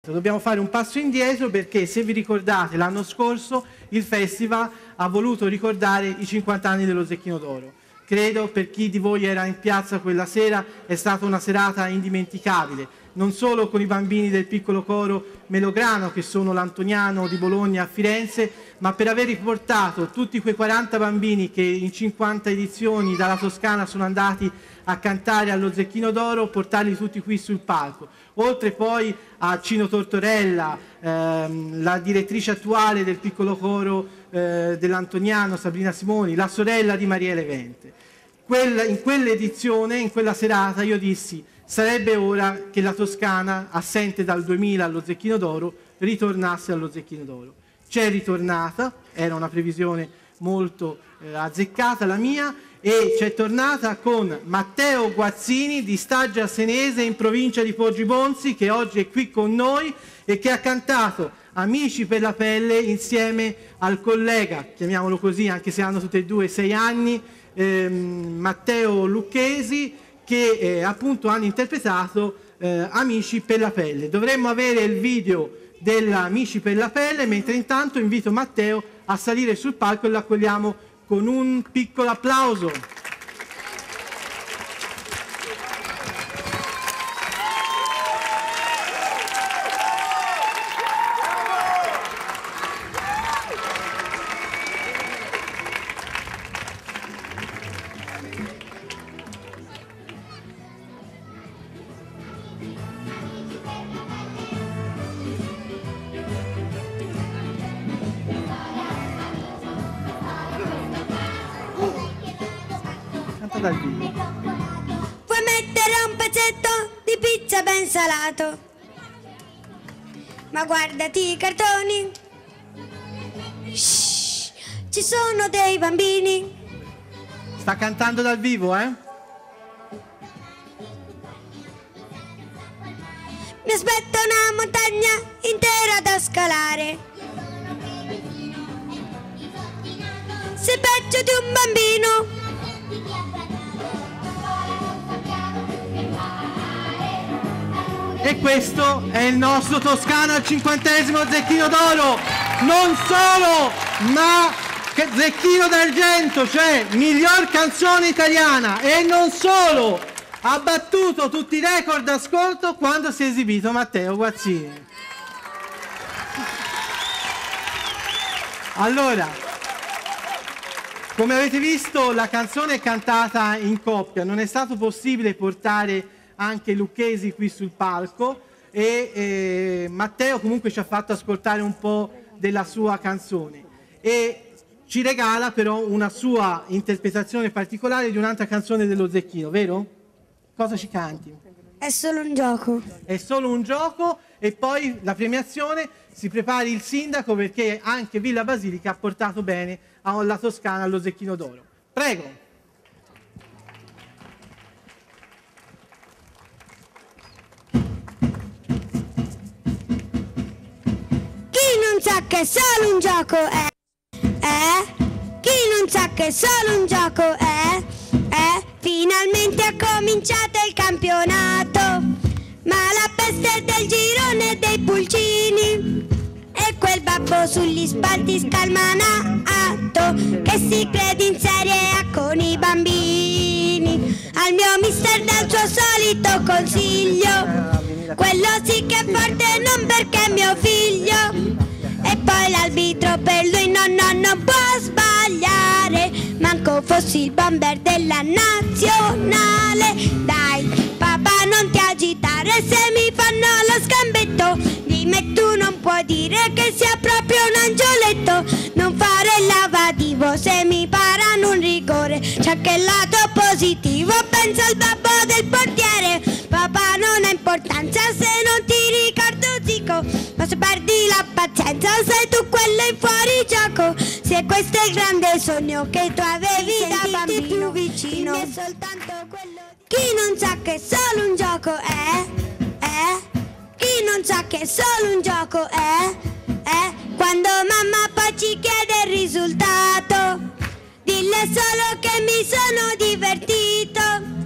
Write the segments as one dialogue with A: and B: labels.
A: Dobbiamo fare un passo indietro perché, se vi ricordate, l'anno scorso il festival ha voluto ricordare i 50 anni dello Zecchino d'Oro. Credo, per chi di voi era in piazza quella sera, è stata una serata indimenticabile, non solo con i bambini del piccolo coro Melograno, che sono l'Antoniano di Bologna a Firenze, ma per aver riportato tutti quei 40 bambini che in 50 edizioni dalla Toscana sono andati a cantare allo Zecchino d'Oro, portarli tutti qui sul palco. Oltre poi a Cino Tortorella, la direttrice attuale del piccolo coro dell'Antoniano, Sabrina Simoni, la sorella di Maria Levente. In quell'edizione, in quella serata, io dissi: sarebbe ora che la Toscana, assente dal 2000 allo Zecchino d'Oro, ritornasse allo Zecchino d'Oro. C'è ritornata, era una previsione molto azzeccata la mia, e c'è tornata con Matteo Guazzini di Staggia Senese in provincia di Poggibonsi, che oggi è qui con noi e che ha cantato Amici per la pelle insieme al collega, chiamiamolo così anche se hanno tutti e due 6 anni, Matteo Lucchesi, che appunto hanno interpretato Amici per la pelle. Dovremmo avere il video dell'Amici per la pelle, mentre intanto invito Matteo a salire sul palco e lo accogliamo con un piccolo applauso. Dal vivo.
B: Puoi mettere un pezzetto di pizza ben salato, ma guardati i cartoni. Shhh, ci sono dei bambini.
A: Sta cantando dal vivo, eh?
B: Mi aspetta una montagna intera da scalare. Sei peggio di un bambino.
A: E questo è il nostro Toscano al 50° Zecchino d'Oro. Non solo, ma Zecchino d'Argento, cioè miglior canzone italiana. E non solo, ha battuto tutti i record d'ascolto quando si è esibito Matteo Guazzini. Allora, come avete visto, la canzone è cantata in coppia. Non è stato possibile portare anche Lucchesi qui sul palco e Matteo comunque ci ha fatto ascoltare un po' della sua canzone e ci regala però una sua interpretazione particolare di un'altra canzone dello Zecchino, vero? Cosa ci canti?
B: È solo un gioco.
A: È solo un gioco. E poi la premiazione, si prepari il sindaco, perché anche Villa Basilica ha portato bene alla Toscana allo Zecchino d'Oro. Prego.
B: Chi non sa che solo un gioco è? Chi non sa che solo un gioco è? Finalmente è cominciato il campionato, ma la peste del girone dei pulcini e quel babbo sugli spalti scalmanato che si crede in Serie A con i bambini. Al mio mister dal suo solito consiglio, quello sì che è forte, non perché è mio figlio. E poi l'arbitro per lui non può sbagliare, manco fossi il bomber della nazionale. Dai papà, non ti agitare, se mi fanno lo scambetto dimmi tu non puoi dire che sia proprio un angioletto. Non fare il lavativo se mi parano un rigore, c'è che il lato positivo, pensa al babbo del portiere. Papà, non ha importanza se non ti ricordo zico, ma se perdi la pazienza sei tu quello in fuori gioco. Se questo è il grande sogno che tu avevi da bambino, più vicino è soltanto quello di... Chi non sa che solo un gioco è? Chi non sa che solo un gioco è? Quando mamma poi ci chiede il risultato, dille solo che mi sono divertito.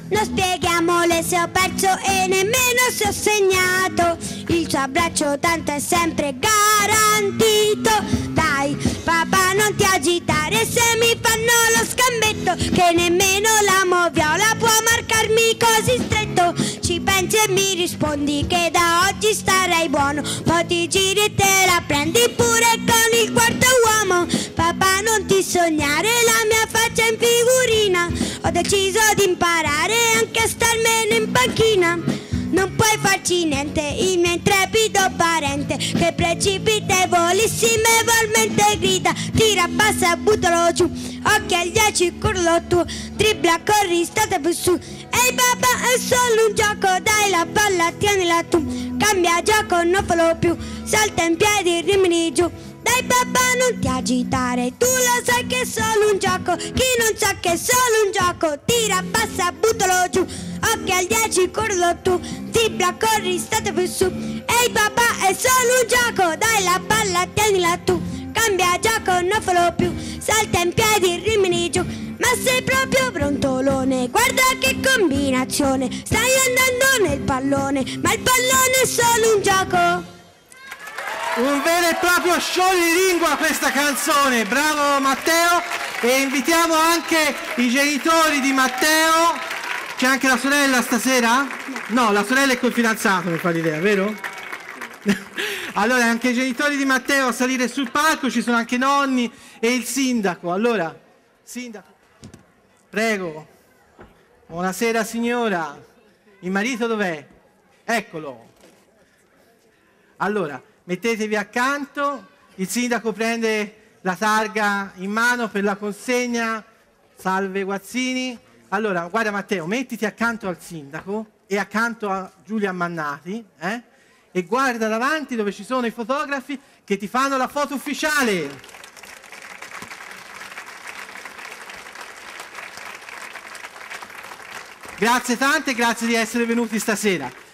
B: Non spieghiamole se ho perso e nemmeno se ho segnato. Il suo abbraccio tanto è sempre garantito. Dai papà, non ti agitare se mi fanno lo scambetto, che nemmeno la moviola può marcarmi così stretto. Ci pensi e mi rispondi che da oggi starai buono, poi ti giri e te la prendi pure con il quarto uomo. Papà, non ti sognare la mia faccia in figurina, ho deciso di imparare anche a starmene in panchina. Non puoi farci niente, il mio intrepido parente, che precipitevolissimamente grida. Tira, passa, buttalo giù, occhi agli 10, curlo tu, dribbla, corri, state più su. Ehi papà, è solo un gioco, dai la palla, tienila tu. Cambia gioco, non fallo più, salta in piedi, rimani giù. Dai papà, non ti agitare, tu lo sai che è solo un gioco. Chi non sa che è solo un gioco, tira, passa, buttalo giù, occhi al 10, corlo tu, dribbla, corri, state più su. Ehi papà, è solo un gioco, dai la palla, tienila tu. Cambia gioco, non fallo più, salta in piedi, rimani giù. Ma sei proprio brontolone, guarda che combinazione, stai andando nel pallone, ma il pallone è solo un gioco.
A: Un vero e proprio scioglilingua questa canzone, bravo Matteo, e invitiamo anche i genitori di Matteo. C'è anche la sorella stasera? No, la sorella è col fidanzato, mi fa l'idea, vero? Allora, anche i genitori di Matteo a salire sul palco, ci sono anche nonni e il sindaco. Allora, sindaco, prego. Buonasera signora, il marito dov'è? Eccolo. Allora, mettetevi accanto, il sindaco prende la targa in mano per la consegna. Salve Guazzini. Allora, guarda Matteo, mettiti accanto al sindaco e accanto a Giulia Mannati, e guarda davanti dove ci sono i fotografi che ti fanno la foto ufficiale. Grazie tante, grazie di essere venuti stasera.